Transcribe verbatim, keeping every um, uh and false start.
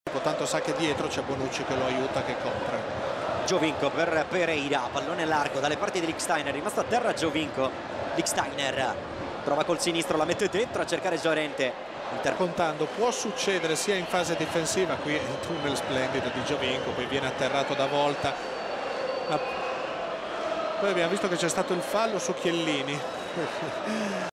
tanto sa che dietro c'è Bonucci che lo aiuta, che copre. Giovinco per Pereira, pallone largo dalle parti di Lichtsteiner, rimasto a terra Giovinco. Lichtsteiner prova col sinistro, la mette dentro a cercare Llorente. Inter contando, può succedere sia in fase difensiva, qui il tunnel splendido di Giovinco, poi viene atterrato da Volta, ma poi abbiamo visto che c'è stato il fallo su Chiellini.